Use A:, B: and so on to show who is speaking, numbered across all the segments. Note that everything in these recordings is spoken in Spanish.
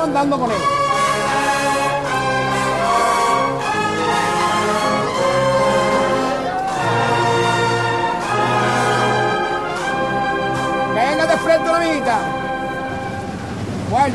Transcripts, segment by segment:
A: vamos andando con él. Venga de frente una amiguita. Bueno.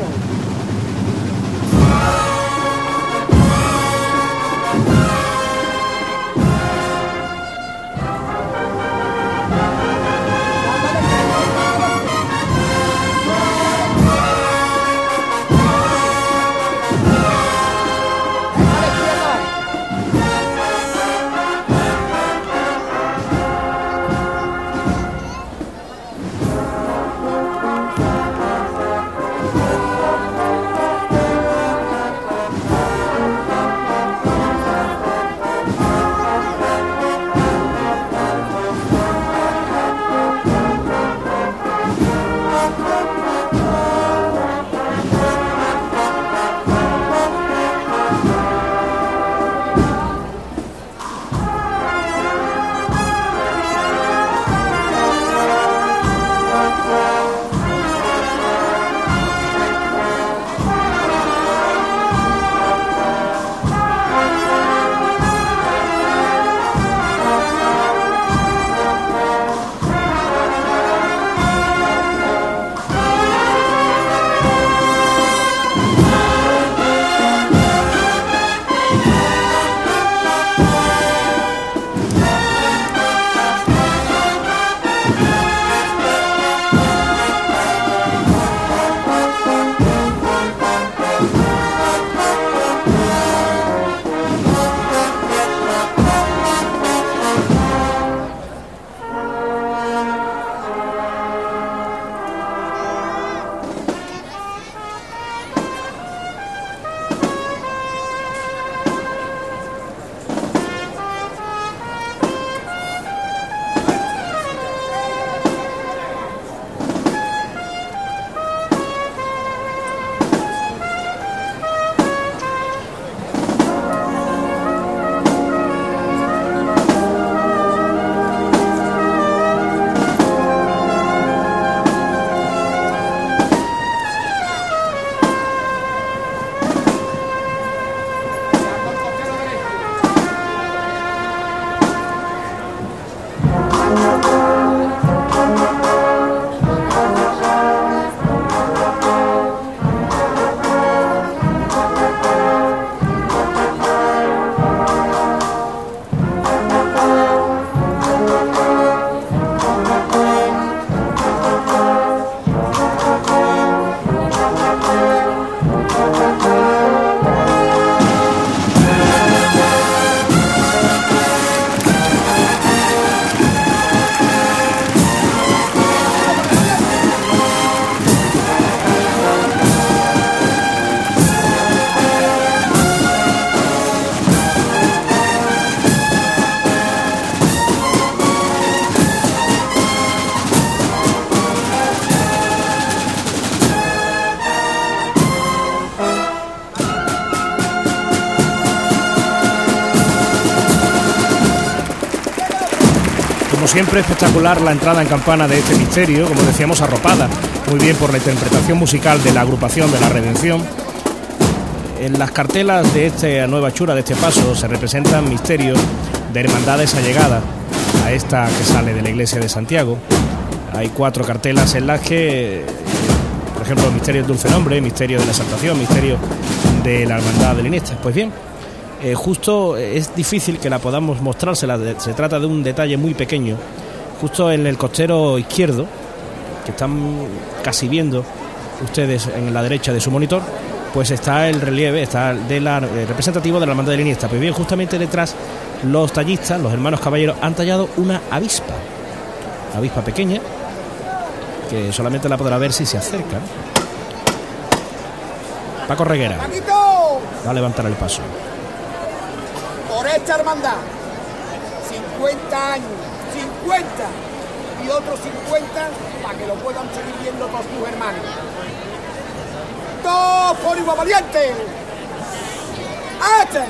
B: Siempre espectacular la entrada en campana de este misterio, como decíamos, arropada muy bien por la interpretación musical de la agrupación de la Redención. En las cartelas de esta nueva hechura, de este paso, se representan misterios de hermandades allegadas a esta que sale de la iglesia de Santiago. Hay 4 cartelas en las que, por ejemplo, misterio del Dulce Nombre, misterio de la Exaltación, misterio de la Hermandad de Liniestas. Pues bien, justo es difícil que la podamos mostrársela, se trata de un detalle muy pequeño. Justo en el costero izquierdo, que están casi viendo ustedes en la derecha de su monitor, pues está el relieve, está representativo de la Hermandad de Liniestas. Pues bien, justamente detrás los tallistas, los hermanos caballeros, han tallado una avispa pequeña, que solamente la podrá ver si se acerca. Paco Reguera va a levantar el paso.
A: Por esta hermandad, 50 años, 50 y otros 50 para que lo puedan seguir viendo todos tus hermanos. ¡Todos por igual valiente! ¡Aten!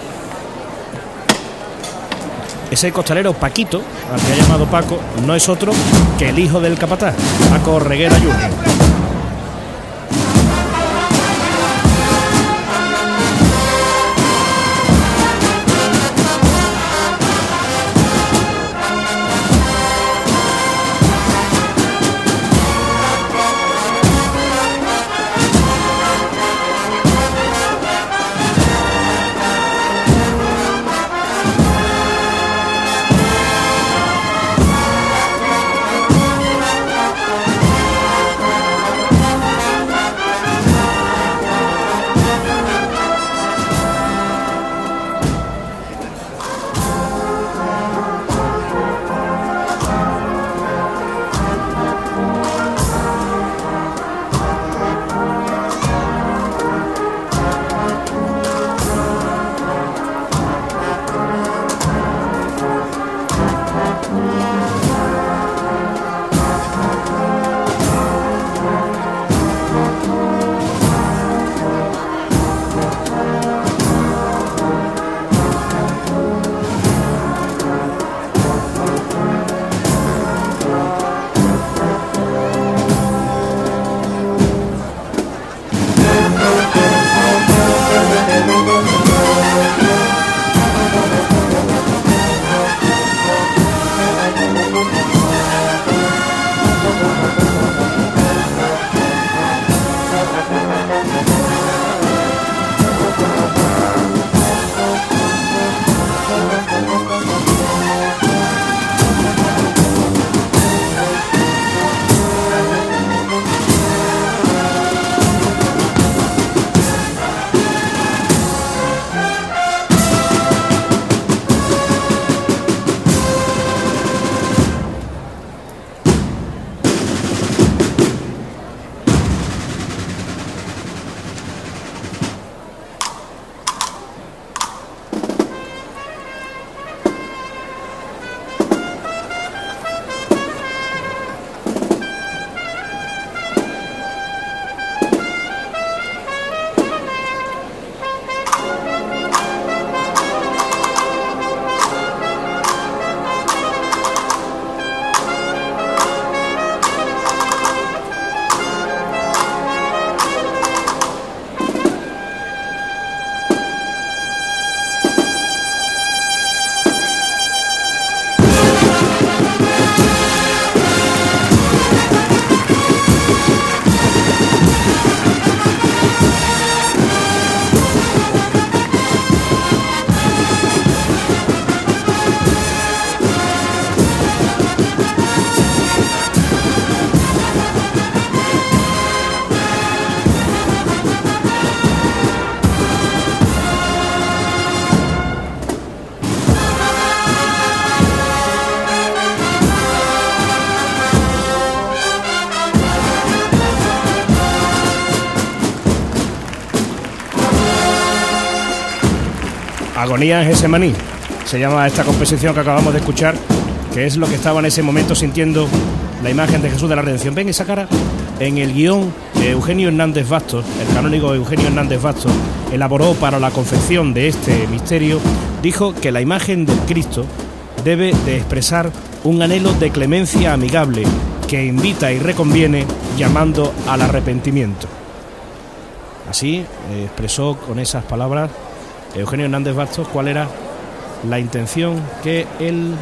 B: Ese costalero Paquito, al que ha llamado Paco, no es otro que el hijo del capataz, Paco Reguera Jr. Agonía en Gesemaní se llama esta composición que acabamos de escuchar, que es lo que estaba en ese momento sintiendo la imagen de Jesús de la Redención. Ven esa cara. En el guión, Eugenio Hernández Bastos, el canónigo Eugenio Hernández Bastos, elaboró para la confección de este misterio, dijo que la imagen del Cristo debe de expresar un anhelo de clemencia amigable que invita y reconviene llamando al arrepentimiento. Así expresó con esas palabras Eugenio Hernández Bastos cuál era la intención que el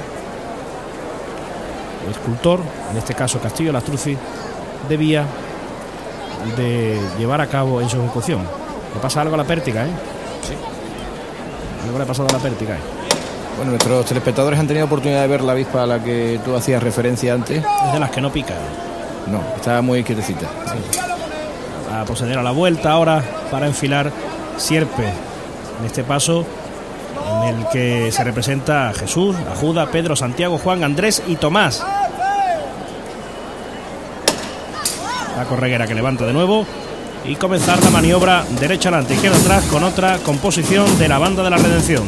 B: escultor, en este caso Castillo Lastruzzi, debía de llevar a cabo en su ejecución. Le pasa algo a la pértiga, ¿eh?
C: Sí.
B: Algo le ha pasado a la pértiga, ¿eh?
C: Bueno, nuestros telespectadores han tenido oportunidad de ver la avispa a la que tú hacías referencia antes.
B: Es de las que no pican.
C: No, está muy quietecita.
B: Sí. Va a proceder a la vuelta ahora para enfilar sierpe. En este paso en el que se representa a Jesús, a Judas, Pedro, Santiago, Juan, Andrés y Tomás. La Correguera que levanta de nuevo y comenzar la maniobra derecha adelante, izquierda atrás con otra composición de la Banda de la Redención.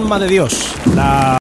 B: Alma de Dios. La